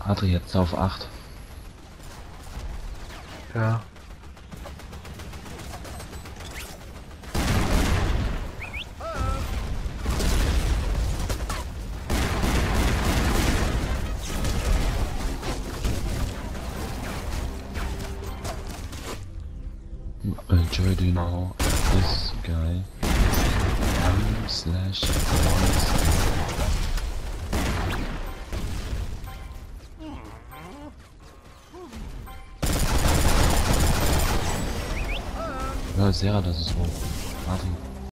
Adri jetzt auf 8. Ja. Joy, do you know this guy? Slash ja, Sarah, das ist hoch. Adri.